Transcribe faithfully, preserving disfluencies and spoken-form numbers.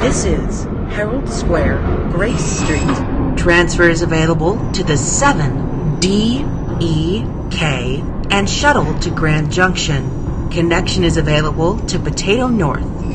This is Herald Square, Grace Street. Transfer is available to the seven D E K and shuttle to Grand Junction. Connection is available to Potato North.